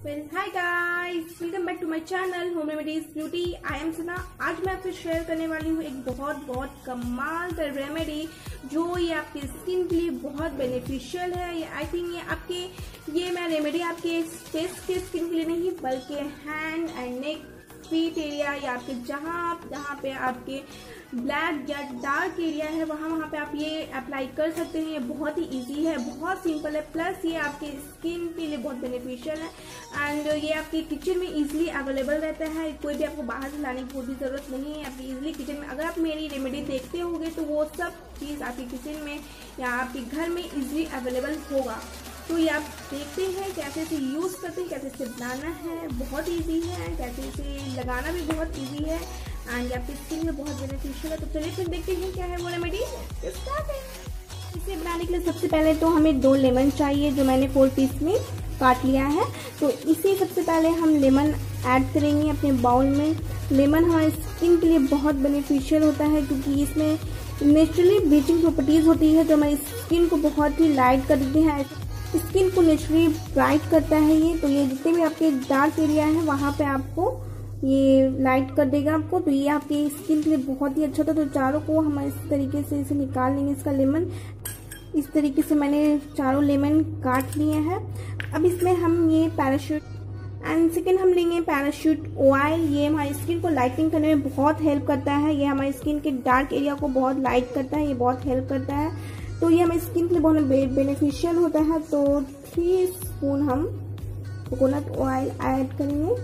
Well hi guys, welcome back to my channel home remedies beauty. I am Sana. आज मैं आपसे share करने वाली हूँ एक बहुत कमाल का रेमेडी जो ये आपकी स्किन के लिए बहुत बेनिफिशियल है। आई थिंक ये मैं रेमेडी आपके फेस के स्किन के लिए नहीं बल्कि hand and neck feet area या आपके जहाँ पे आपके ब्लैक या डार्क एरिया है वहाँ पे आप ये अप्लाई कर सकते हैं। ये बहुत ही इजी है, बहुत सिंपल है, प्लस ये आपके स्किन के लिए बहुत बेनिफिशियल है एंड ये आपके किचन में इजीली अवेलेबल रहता है। कोई भी आपको बाहर से लाने की कोई भी जरूरत नहीं है, आपकी इजीली किचन में। अगर आप मेरी रेमेडी देखते होंगे तो वो सब चीज़ आपके किचन में या आपके घर में इजीली अवेलेबल होगा। तो ये आप देखते हैं कैसे इसे यूज़ करते हैं, कैसे इसे बनाना है, बहुत इजी है, कैसे इसे लगाना भी बहुत इजी है एंड आपकी स्किन में बहुत बेनिफिशियल है। तो चलिए फिर देखते हैं क्या है वो रेमेडी। इसे बनाने के लिए सबसे पहले तो हमें 2 लेमन चाहिए जो मैंने 4 पीस में काट लिया है। तो इसे सबसे पहले हम लेमन ऐड करेंगे अपने बाउल में। लेमन हमारी स्किन के लिए बहुत बेनिफिशियल होता है क्योंकि इसमें नेचुरली ब्लीचिंग प्रॉपर्टीज होती है जो हमारी स्किन को बहुत ही लाइट कर देती है, स्किन को नेचुरली ब्राइट करता है ये। तो ये जितने भी आपके डार्क एरिया है वहाँ पे आपको ये लाइट कर देगा आपको। तो ये आपकी स्किन के लिए बहुत ही अच्छा था। तो चारों को हम इस तरीके से इसे निकाल लेंगे इसका लेमन। इस तरीके से मैंने चारों लेमन काट लिए हैं। अब इसमें हम ये पैराशूट एंड सेकेंड हम लेंगे पैराशूट ऑयल। ये हमारी स्किन को लाइटनिंग करने में बहुत हेल्प करता है। ये हमारी स्किन के डार्क एरिया को बहुत लाइट करता है, ये बहुत हेल्प करता है। तो ये हमारी स्किन के लिए बहुत बेनिफिशियल होता है। तो 3 स्पून हम कोकोनट ऑयल ऐड करेंगे।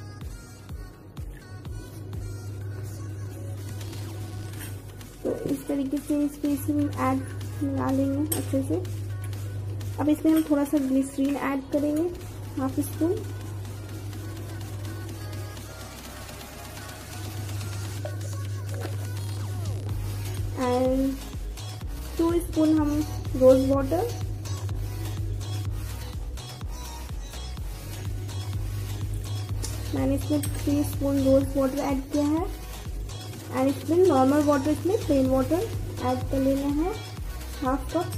तो इस तरीके से इसमें ऐड मिला लेंगे अच्छे से। अब इसमें हम थोड़ा सा ग्लिसरीन ऐड करेंगे, 1/2 स्पून। एंड 2 स्पून हम रोज वाटर। मैंने इसमें 3 स्पून रोज वाटर ऐड किया है एंड इसमें नॉर्मल वाटर, इसमें प्लेन वाटर ऐड कर लेना है 1/2 कप।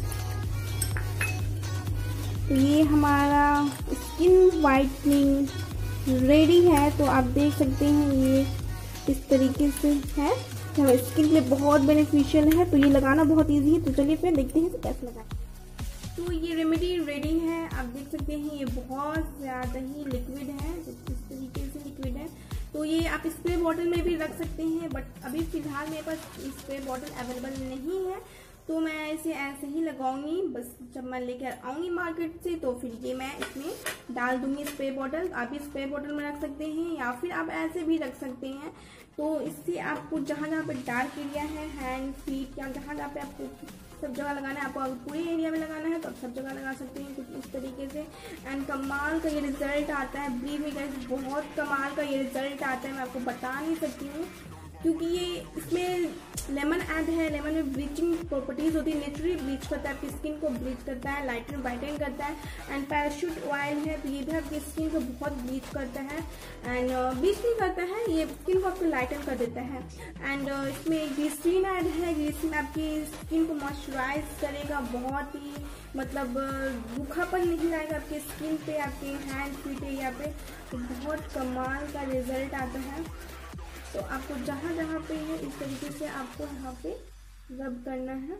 तो ये हमारा स्किन वाइटनिंग रेडी है। तो आप देख सकते हैं ये इस तरीके से है, हमारे स्किन के लिए बहुत बेनिफिशियल है। तो ये लगाना बहुत इजी है। तो चलिए फिर देखते हैं कैसे लगाएं। तो ये रेमेडी रेडी है। आप देख सकते हैं ये बहुत ज़्यादा ही लिक्विड है, इस तरीके से लिक्विड है। तो ये आप स्प्रे बॉटल में भी रख सकते हैं, बट अभी फिलहाल मेरे पास स्प्रे बॉटल अवेलेबल नहीं है। तो मैं इसे ऐसे ही लगाऊंगी, बस जब मैं लेकर आऊँगी मार्केट से तो फिर ये मैं इसमें डाल दूंगी स्प्रे बॉटल। आप भी स्प्रे बॉटल में रख सकते हैं या फिर आप ऐसे भी रख सकते हैं। तो इससे आपको जहाँ पे डार्क एरिया है, हैंड फीट या जहाँ पे आपको सब जगह लगाना है, आपको अगर पूरे एरिया में लगाना है तो आप सब जगह लगा सकते हैं कुछ इस तरीके से। एंड कमाल का ये रिजल्ट आता है, बिलीव मी गाइस, बहुत कमाल का ये रिजल्ट आता है। मैं आपको बता नहीं सकती हूँ क्योंकि ये इसमें लेमन ऐड है। लेमन में ब्लीचिंग प्रॉपर्टीज होती है, नेचुरली ब्लीच करता है, आपकी स्किन को ब्लीच करता है, लाइटन ब्राइटन करता है। एंड पैराशूट ऑयल है तो ये भी आपकी स्किन को बहुत ब्लीच करता है एंड ब्लीच नहीं करता है, ये स्किन को आपको लाइटन कर देता है। एंड इसमें ग्लिसरीन ऐड है। ग्लिसरीन आपकी स्किन को मॉइस्चराइज करेगा, बहुत ही मतलब रूखापन नहीं लाएगा आपके स्किन पे, आपके हैंड फीट एरिया पे। तो बहुत कमाल का रिजल्ट आता है। तो आपको जहाँ पे है इस तरीके से आपको यहाँ पे रब करना है।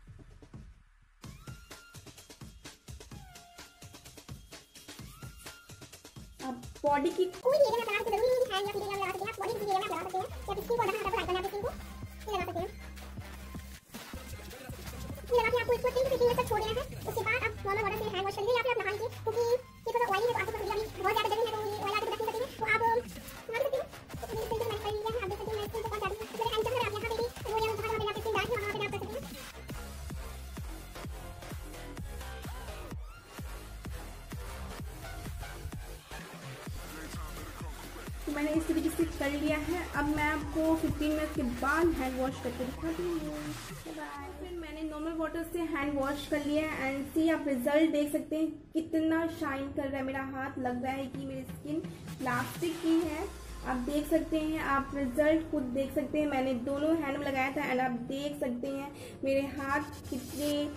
आप बॉडी की कोई एरिया में लगा सकते हैं, जरूरी नहीं है हैंड या फीट एरिया में लगा सकते हैं, आप बॉडी की एरिया में लगा सकते हैं या स्किन को जहाँ पे लाइट करना है स्किन को ये लगा सकते हैं। ये लगा के आपको इसको 3 से 15 मिनट तक छोड़ देना है। उसके बाद आप नॉर्मल वाटर से हैंड वॉश कर लीजिए या फिर आप नहा लीजिए क्योंकि ये थोड़ा ऑयली है तो आपको कभी बहुत ज़्यादा गर्मी है तो ये ऑयल आके रख नहीं सकते हैं। तो आप नहा सकते हैं। तो मैंने इस तरीके से कर लिया है। अब मैं आपको 15 मिनट के बाद हैंड वॉश करके दिखाती हूँ। फिर मैंने नॉर्मल वाटर से हैंड वॉश कर लिया है एंड सी आप रिजल्ट देख सकते हैं कितना शाइन कर रहा है मेरा हाथ। लग रहा है कि मेरी स्किन प्लास्टिक की है। आप देख सकते हैं, आप रिजल्ट खुद देख सकते हैं। मैंने दोनों हैंड में लगाया था एंड आप देख सकते हैं मेरे हाथ कितने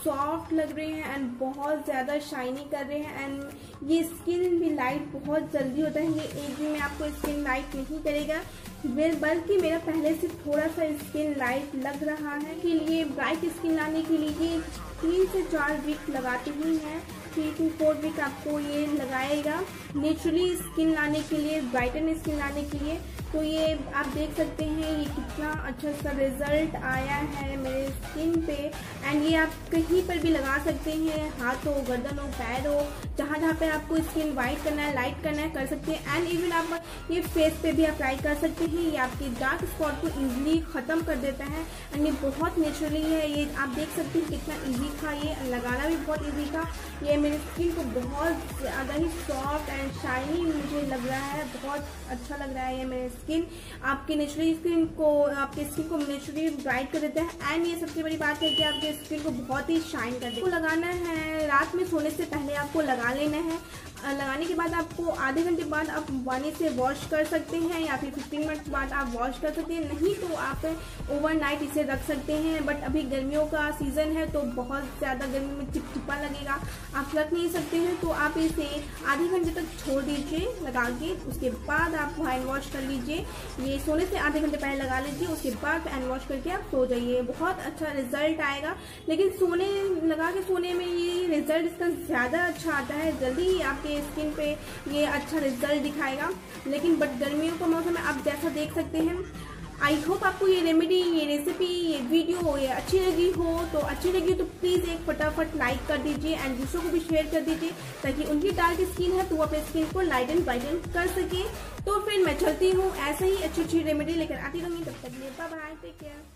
सॉफ्ट लग रहे हैं एंड बहुत ज़्यादा शाइनी कर रहे हैं। एंड ये स्किन भी लाइट बहुत जल्दी होता है, ये एक दिन में आपको स्किन लाइट नहीं करेगा, बल्कि मेरा पहले से थोड़ा सा स्किन लाइट लग रहा है। के लिए ब्राइट स्किन लाने के लिए ये 3 से 4 वीक लगाते ही हैं, 3 to 4 वीक आपको ये लगाएगा नेचुरली स्किन लाने के लिए, ब्राइटन स्किन लाने के लिए। तो ये आप देख सकते हैं ये कितना अच्छा सा रिजल्ट आया है मेरे स्किन पे। एंड ये आप कहीं पर भी लगा सकते हैं, हाथ हो, गर्दन हो, पैर हो, जहाँ जहाँ पे आपको स्किन वाइट करना है, लाइट करना है, कर सकते हैं। एंड इवन आप ये फेस पे भी अप्लाई कर सकते हैं, ये आपके डार्क स्पॉट को इजीली ख़त्म कर देता है। एंड ये बहुत नेचुरली है, ये आप देख सकते हैं कितना ईजी था, ये लगाना भी बहुत ईजी था। ये मेरी स्किन को बहुत ज़्यादा ही सॉफ्ट एंड शाइनी मुझे लग रहा है, बहुत अच्छा लग रहा है ये मेरे स्किन। आपकी नेचुरली स्किन को, आपके स्किन को नेचुरली ब्राइट कर देता है। एंड ये सबसे बड़ी बात है कि आपके स्किन को बहुत ही शाइन कर देता है। लगाना है रात में सोने से पहले आपको लगा लेना है। लगाने के बाद आपको आधे घंटे बाद आप पानी से वॉश कर सकते हैं या फिर 15 मिनट बाद आप वॉश कर सकते हैं, नहीं तो आप ओवरनाइट इसे रख सकते हैं। बट अभी गर्मियों का सीज़न है तो बहुत ज़्यादा गर्मी में चिपचिपा लगेगा, आप रख नहीं सकते हैं, तो आप इसे आधे घंटे तक छोड़ दीजिए लगा के। उसके बाद आप हैंड वॉश कर लीजिए, ये सोने से आधे घंटे पहले लगा लीजिए, उसके बाद हैंड वॉश करके आप सो जाइए, बहुत अच्छा रिजल्ट आएगा। लेकिन लगा के सोने में ये रिजल्ट इसका ज़्यादा अच्छा आता है, जल्दी ही आपके स्किन पे ये अच्छा रिजल्ट दिखाएगा। लेकिन बट गर्मियों का मौसम है, आप जैसा देख सकते हैं। आई होप आपको ये रेमेडी, ये रेसिपी, ये वीडियो ये अच्छी लगी हो। तो अच्छी लगी तो प्लीज़ एक फटाफट लाइक कर दीजिए एंड दूसरों को भी शेयर कर दीजिए, ताकि उनकी डार्क स्किन है तो वो अपने स्किन को लाइट एंड ब्राइटन कर सके। तो फिर मैं चलती हूँ, ऐसे ही अच्छी अच्छी रेमेडी लेकर आती रहूँगी। तब तक बाय बाय, टेक केयर।